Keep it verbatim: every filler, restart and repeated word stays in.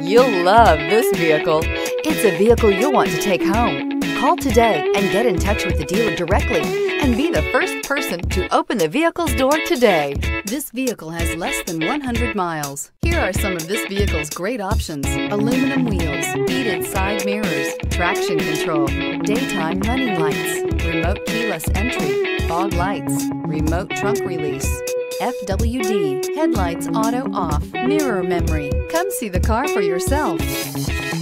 You'll love this vehicle. It's a vehicle you'll want to take home. Call today and get in touch with the dealer directly and be the first person to open the vehicle's door today. This vehicle has less than one hundred miles. Here are some of this vehicle's great options: aluminum wheels, heated side mirrors, traction control, daytime running lights, remote keyless entry, fog lights, remote trunk release, F W D, headlights auto off, mirror memory. Come see the car for yourself.